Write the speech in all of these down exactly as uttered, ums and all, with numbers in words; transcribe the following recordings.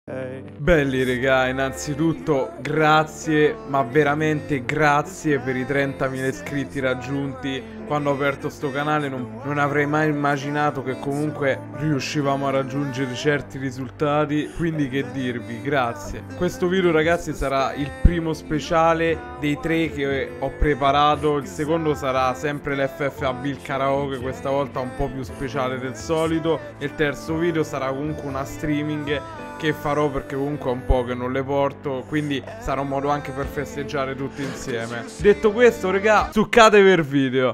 Belli raga, innanzitutto grazie, ma veramente grazie per i trentamila iscritti raggiunti. Quando ho aperto sto canale non, non avrei mai immaginato che comunque riuscivamo a raggiungere certi risultati. Quindi che dirvi, grazie. Questo video ragazzi sarà il primo speciale dei tre che ho preparato. Il secondo sarà sempre l'F F A B, il karaoke, questa volta un po' più speciale del solito. E il terzo video sarà comunque una streaming che farò perché comunque è un po' che non le porto, quindi sarà un modo anche per festeggiare tutti insieme. Detto questo raga, succatevi il video.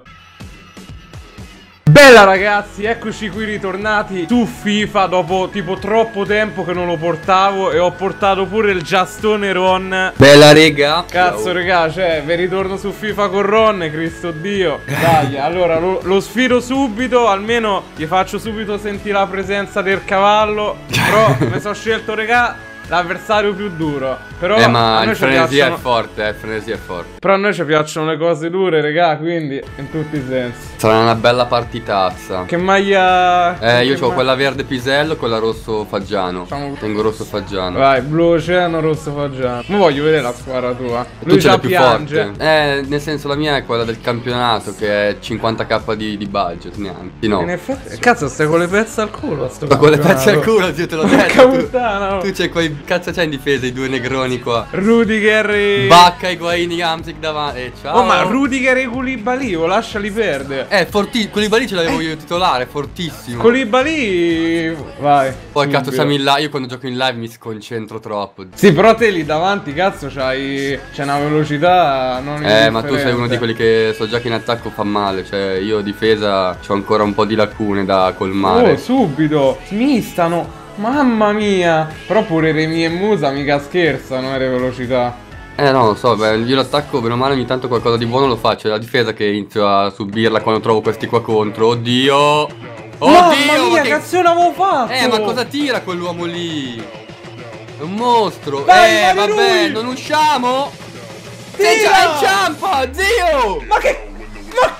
Bella ragazzi, eccoci qui ritornati su FIFA dopo tipo troppo tempo che non lo portavo. E ho portato pure il giastone Ron. Bella rega. Cazzo raga, cioè vi ritorno su FIFA con Ron, Cristo Dio. Dai, allora lo, lo sfido subito, almeno gli faccio subito sentire la presenza del cavallo. Però mi sono scelto raga l'avversario più duro. Però Eh ma il frenesia piacciono... è forte, eh, il frenesia è forte. Però a noi ci piacciono le cose dure raga, quindi in tutti i sensi. Sarà una bella partitazza. Che maglia... Eh io che ho ma... quella verde pisello e quella rosso faggiano. Facciamo... Tengo rosso faggiano. Vai, blu oceano, rosso faggiano. Ma voglio vedere la squadra tua. Tu Lui ce già l'hai più piange. forte. Eh nel senso la mia è quella del campionato, che è cinquanta k di, di budget neanche. No. In effetti, cazzo, stai con le pezze al culo. Sto Ma con le pezze al culo, zio, te l'ho detto. Porca puttana, oh. Tu c'hai quei cazzo c'hai in difesa i due negroni qua. Rudiger e... Bacca, Higuaini, Hamsik davanti. Eh, ciao. Oh ma Rudiger e Koulibaly, oh, lasciali perdere. Eh, fortissimo. Koulibaly ce l'avevo io titolare, fortissimo. Koulibaly... Vai. Poi subito. cazzo siamo in live. Io quando gioco in live mi sconcentro troppo. Sì, però te lì davanti, cazzo, c'hai... C'è una velocità non Eh, ma tu sei uno di quelli che so già che in attacco fa male. Cioè, io difesa c'ho ancora un po' di lacune da colmare. Oh, subito. Smistano. Mamma mia. Però pure Remy e Musa mica scherzano, eh, le velocità. Eh no, lo so, beh, io l'attacco bene o male ogni tanto qualcosa di buono lo faccio. È la difesa che inizio a subirla quando trovo questi qua contro. Oddio. Oddio, Mamma mia, ma che cazzo avevo fatto? Eh, ma cosa tira quell'uomo lì? È un mostro. Dai, eh, vai vabbè, lui. non usciamo. Tira! Sei già in ciampa, zio. Ma che... Ma...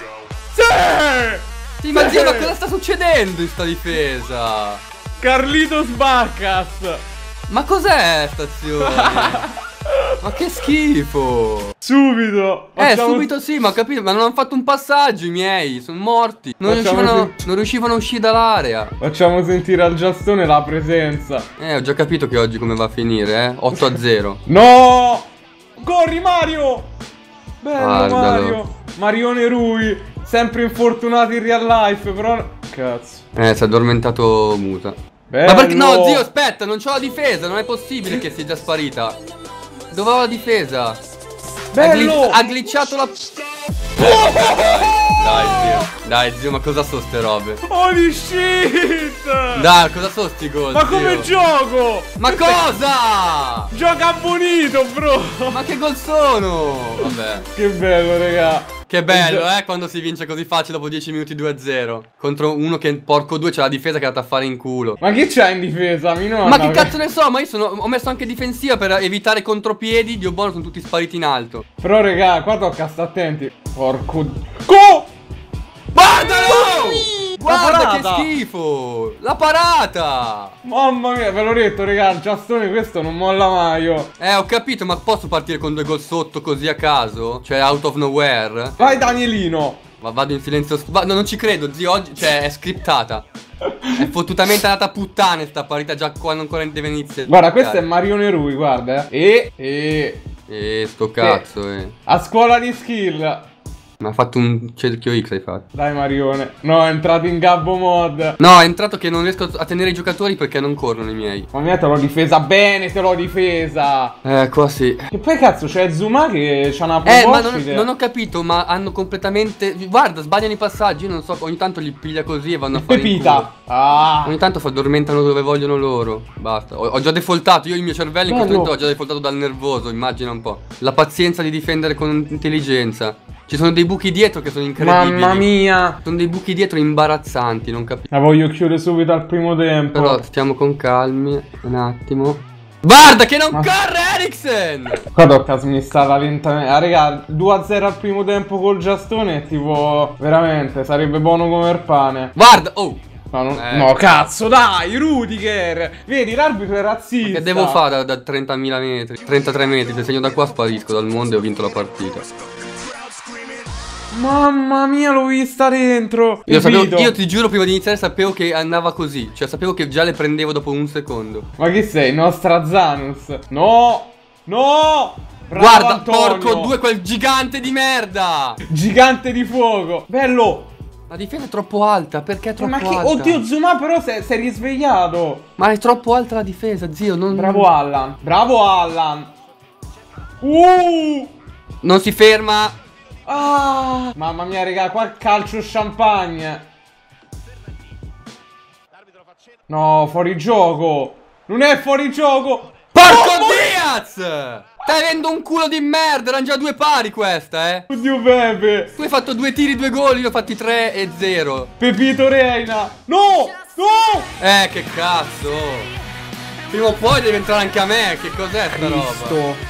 Sì! Sì, ma zio, ma cosa sta succedendo in sta difesa? Carlitos Baccas. Ma cos'è stazione? Ma che schifo. Subito. Eh, Facciamo... subito sì, ma ho capito. Ma non hanno fatto un passaggio i miei. Sono morti. Non Facciamo riuscivano, sen- non riuscivano a uscire dall'area. Facciamo sentire al giastone la presenza. Eh, ho già capito che oggi come va a finire, eh. otto a zero. No. Corri Mario. Bello Guardalo. Mario. Marione Rui. Sempre infortunato in real life. Però... Cazzo. Eh, si è addormentato Musa. Bello. Ma perché no, zio, aspetta, non c'ho la difesa. Non è possibile che sia già sparita. Dove ho la difesa? Bello. Ha, gli- ha glitchato la... Dai, dai, zio. Dai, zio, ma cosa so ste robe? Holy shit. Dai, cosa so sti gol, Ma come zio? gioco? Ma cosa? Gioca bonito, bro. Ma che gol sono? Vabbè. Che bello, raga. Che bello, eh, quando si vince così facile dopo dieci minuti due a zero. Contro uno che, porco due, c'ha la difesa che è andata a fare in culo. Ma chi c'ha in difesa? Mi nonna, Ma che cazzo ne so, ma io sono, ho messo anche difensiva per evitare contropiedi. Dio buono, sono tutti spariti in alto. Però, raga, qua tocca sta attenti. Porco... Co! Guardalo! Guarda che parata! schifo! La parata! Mamma mia, ve l'ho detto, raga, il giastone questo non molla mai, oh. Eh, ho capito, ma posso partire con due gol sotto così a caso? Cioè, out of nowhere? Vai, Danielino. Ma vado in silenzio. Va, no, non ci credo, zio. Oggi, cioè, è scriptata. È fottutamente andata a puttane sta partita già quando ancora deve iniziare. Guarda, questo è Marione Rui, guarda, eh. E... E... Eh, sto cazzo, eh. A scuola di skill. Ma ha fatto un cerchio X, hai fatto. Dai, Marione. No, è entrato in gabbo mod. No, è entrato che non riesco a tenere i giocatori perché non corrono i miei. Ma mia, te l'ho difesa bene, te l'ho difesa. Eh, qua sì. E poi cazzo, c'è Zuma che c'ha una Eh, ma non, proboscide. non ho capito, ma hanno completamente... Guarda, sbagliano i passaggi, io non so, ogni tanto li piglia così e vanno a fare in Pepita. culo. Ah. Ogni tanto si addormentano dove vogliono loro. Basta. Ho, ho già defaultato. Io il mio cervello in questo Bello. momento ho già defaultato dal nervoso. Immagina un po'. La pazienza di difendere con intelligenza. Ci sono dei buchi dietro che sono incredibili. Mamma mia. Sono dei buchi dietro imbarazzanti, non capisco. La voglio chiudere subito al primo tempo. Però stiamo con calmi. Un attimo. Guarda che non Ma... corre Eriksen! Qua tocca smistata lentamente. Ah, raga, due a zero al primo tempo col giastone. Tipo, veramente, sarebbe buono come il pane. Guarda, oh. No, non... Eh, no, cazzo, dai, Rudiger! Vedi, l'arbitro è razzista. Che devo fare da, da trentamila metri? trentatré metri, se segno da qua sparisco dal mondo e ho vinto la partita. Mamma mia, l'ho vista dentro. Io, sapevo, io ti giuro, prima di iniziare sapevo che andava così. Cioè, sapevo che già le prendevo dopo un secondo. Ma chi sei? Nostradamus? No! No! Bravo, guarda, Antonio. porco due, quel gigante di merda! Gigante di fuoco. Bello. La difesa è troppo alta, perché è troppo Ma che... alta? Oddio, Zuma però si è risvegliato. Ma è troppo alta la difesa, zio, non... Bravo Allan. Bravo Allan. Uh! Non si ferma. Ah! Mamma mia, raga, qua calcio champagne. No, fuori gioco. Non è fuori gioco. Porco oh, Diaz! Stai avendo un culo di merda, erano già due pari questa, eh. Oddio Pepe. Tu hai fatto due tiri, due gol, io ho fatti tre e zero. Pepito Reina. No! No! Eh, che cazzo. Prima o poi deve entrare anche a me, che cos'è sta roba?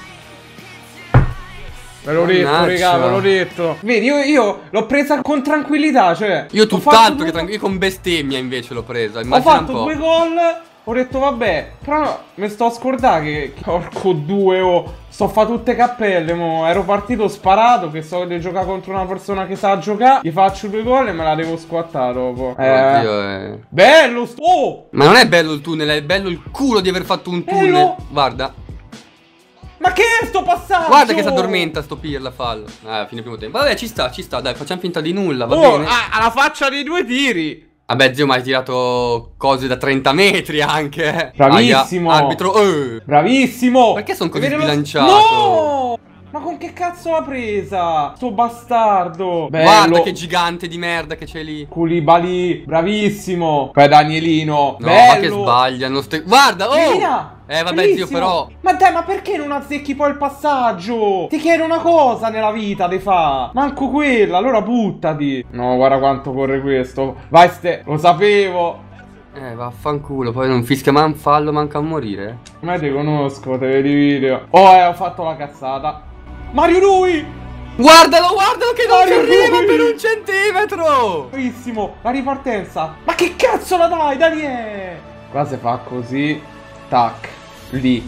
Ve l'ho detto, raga, ve l'ho detto. Vedi, io, io l'ho presa con tranquillità, cioè. Io tutt'altro che tranquillo, io con bestemmia invece l'ho presa. Ho fatto due gol, ho detto vabbè, però mi sto a scordare che, porco due, oh, sto a fare tutte cappelle, mo. Ero partito sparato, che so di giocare contro una persona che sa giocare, gli faccio due gol e me la devo squattare dopo. Eh. Oddio, eh. Bello, sto... Oh! Ma non è bello il tunnel, è bello il culo di aver fatto un tunnel. Bello. Guarda. Ma che è sto passaggio? Guarda che si addormenta sto pirla, fallo. Ah, fine primo tempo. Vabbè, ci sta, ci sta, dai, facciamo finta di nulla, va oh, bene? Ah, alla faccia dei due tiri. Vabbè, zio, ma hai tirato cose da trenta metri anche. Bravissimo. Aia, arbitro, eh. Bravissimo. Perché sono così Vedete sbilanciato? No! Ma con che cazzo l'ha presa? Sto bastardo. Bello. Guarda che gigante di merda che c'è lì. Koulibaly, bravissimo. Poi Danielino. No, bello. ma che sbagliano ste... Guarda, oh! Via. Eh, vabbè, Bellissimo. zio, però... Ma dai, ma perché non azzecchi poi il passaggio? Ti chiedo una cosa nella vita, te fa. Manco quella, allora buttati. No, guarda quanto corre questo. Vai, ste... Lo sapevo. Eh, vaffanculo, poi non fischia man fallo, manca a morire. Ma ti conosco, te vedi i video. Oh, eh, ho fatto la cazzata. Mario Rui! Guardalo, guardalo che non Mario ci arriva Rui! per un centimetro! Bravissimo, la ripartenza. Ma che cazzo la dai, Daniele? Qua si fa così. Tac, lì.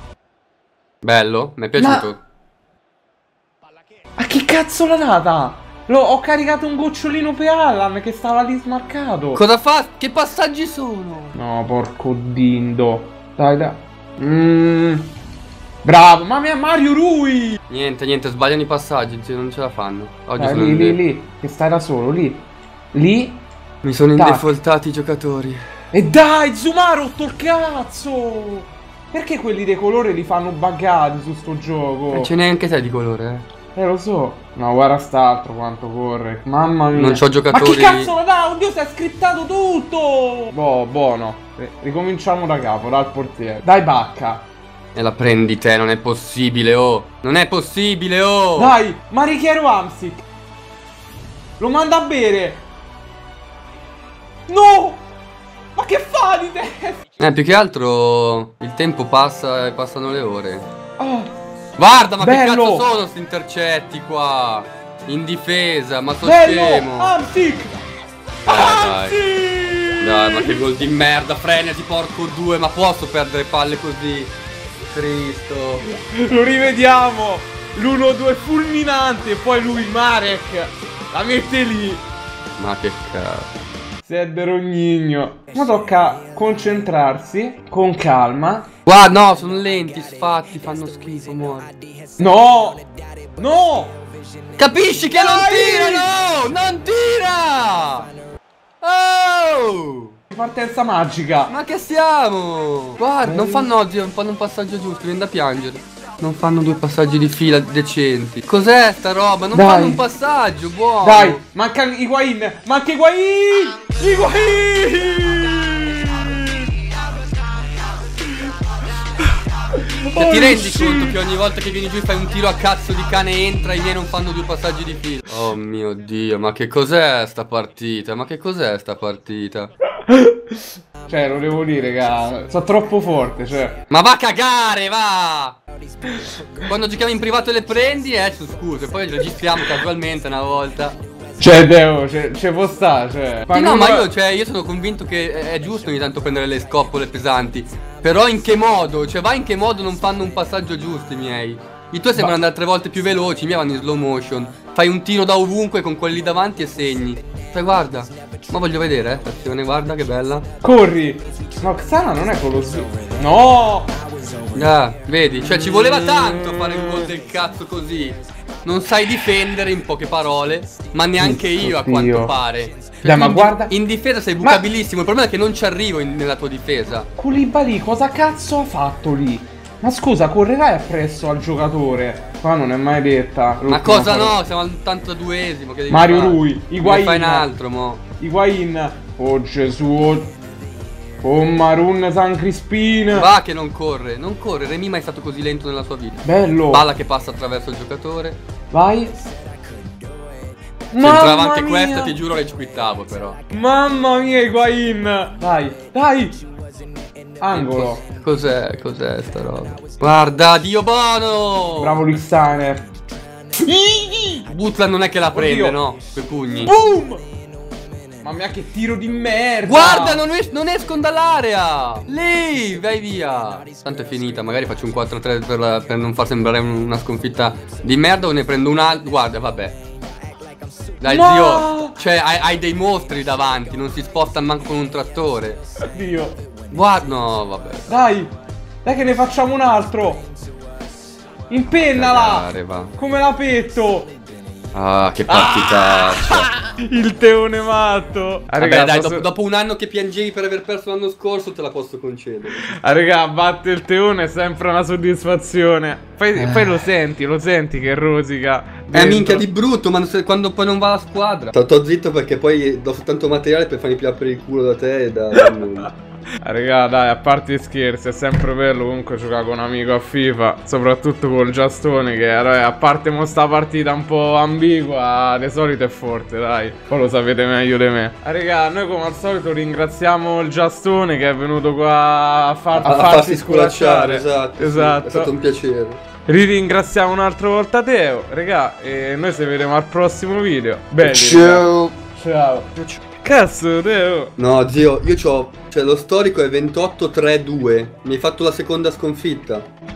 Bello, mi è piaciuto. Ma, ma che cazzo l'ha data? L'ho, ho caricato un gocciolino per Allan che stava lì smarcato. Cosa fa? Che passaggi sono? No, porco dindo. Dai, dai. Mmm. Bravo, mamma mia, Mario Rui. Niente, niente, sbagliano i passaggi, zio, non ce la fanno. Oggi dai, sono lì, in lì, lì, che stai da solo, lì. Lì. Mi sono Tac. indefaultati i giocatori. E dai, Zuma ha rotto il cazzo. Perché quelli dei colore li fanno buggati su sto gioco? E ce n'è anche te di colore, eh. Eh, lo so. No, guarda st'altro quanto corre. Mamma mia. Non c'ho giocatori. Ma che cazzo la dà? Oddio, si è scriptato tutto. Boh, buono. Ricominciamo da capo, dal portiere. Dai, Bacca. E la prendi te, non è possibile, oh. Non è possibile, oh. Dai, Marichiero Amsic. Lo manda a bere. No. Ma che fa di te? Eh, più che altro il tempo passa e passano le ore. Oh, Guarda, ma bello. che cazzo sono sti intercetti qua? In difesa, ma sto bello. scemo. Amsic. Dai, Amsic. dai. Dai, ma che gol di merda, frenati porco due, ma posso perdere palle così? Cristo. Lo rivediamo. L'uno due fulminante. E poi lui, Marek, la mette lì. Ma che cazzo. Sed Rognigno. Ma tocca concentrarsi con calma. Guarda, no, sono lenti, sfatti, fanno schifo, muori. No. No. Capisci che non Dai. tira, no? Non tira! Oh! Partenza magica. Ma che siamo? Guarda, non fanno oggi, non fanno un passaggio giusto, viene da piangere. Non fanno due passaggi di fila decenti. Cos'è sta roba? Non Dai. fanno un passaggio, buono. Dai, manca Higuain. Manca Higuain. Higuain. Cioè, Oh, ti rendi sì. conto che ogni volta che vieni giù e fai un tiro a cazzo di cane entra e i miei non fanno due passaggi di fila? Oh mio Dio, ma che cos'è sta partita? Ma che cos'è sta partita? Cioè, lo devo dire, raga. Sono troppo forte, cioè. Ma va a cagare, va! Quando giochiamo in privato le prendi, eh, su scusa, poi registriamo casualmente una volta. Cioè, Teo, ci può stare, cioè. Sì, no, ma io, cioè, io sono convinto che è giusto ogni tanto prendere le scoppole pesanti. Però in che modo? Cioè, va in che modo non fanno un passaggio giusto i miei? I tuoi sembrano andare tre volte più veloci, i miei vanno in slow motion. Fai un tiro da ovunque con quelli davanti e segni. Cioè, guarda. Ma voglio vedere, eh. Attenzione, guarda che bella. Corri. No, Xana non è quello su. No. Ah, vedi, cioè ci voleva tanto fare un gol del cazzo così. Non sai difendere in poche parole. Ma neanche io a quanto pare. Dai, ma in, guarda. In difesa sei bucabilissimo. Ma... il problema è che non ci arrivo in, nella tua difesa. Koulibaly cosa cazzo ha fatto lì? Ma scusa, correrai appresso al giocatore. Qua non è mai detta. Ma cosa farò. No? Siamo all'ottantaduesimo. Mario fare? Rui, Higuain. Fai un altro, mo. Higuain. Oh Gesù. Oh Marun San Crispin. Va che non corre, non corre. Remy mai è stato così lento nella sua vita. Bello. Palla che passa attraverso il giocatore. Vai. Se entrava anche mia. Questa ti giuro che ci quittavo però. Mamma mia Higuain. Dai, dai. Angolo. Cos'è, cos'è sta roba? Guarda, Dio buono. Bravo Lixaner. Butla non è che la prende, oddio. No, quei pugni. Boom. Mamma mia che tiro di merda. Guarda, non, es non escono dall'area. Lì, vai via. Tanto è finita, magari faccio un quattro tre per, per non far sembrare una sconfitta di merda. O ne prendo un altro. Guarda, vabbè. Dai, no. Zio. Cioè, hai, hai dei mostri davanti. Non si sposta manco con un trattore. Dio. Guarda, no, vabbè. Dai, dai che ne facciamo un altro. Impennala. Cagare, va. Come la petto. Ah, che partitaccia. Ah, il teone matto. Ah, vabbè, dai, dopo, dopo un anno che piangevi per aver perso l'anno scorso te la posso concedere. Ah, raga, batte il teone è sempre una soddisfazione. Poi, eh. poi lo senti, lo senti che rosica dentro. Eh, minchia di brutto, ma se, quando poi non va la squadra. Sto zitto perché poi do soltanto materiale per farmi piappare il culo da te e da, da nulla. Ah, raga, dai, a parte gli scherzi, è sempre bello comunque giocare con un amico a FIFA, soprattutto col Giastone che, a parte mo sta partita un po' ambigua, di solito è forte, dai. Poi lo sapete meglio di me. Ah, raga, noi come al solito ringraziamo il Giastone che è venuto qua a, far, a, a farsi, farsi sculacciare. Esatto, esatto. Sì, è stato un piacere. Ringraziamo un'altra volta Teo, raga, e noi ci vedremo al prossimo video. Bene. Ciao. Ciao. Cazzo, Teo. No, zio, io c'ho... cioè, lo storico è ventotto tre due. Mi hai fatto la seconda sconfitta.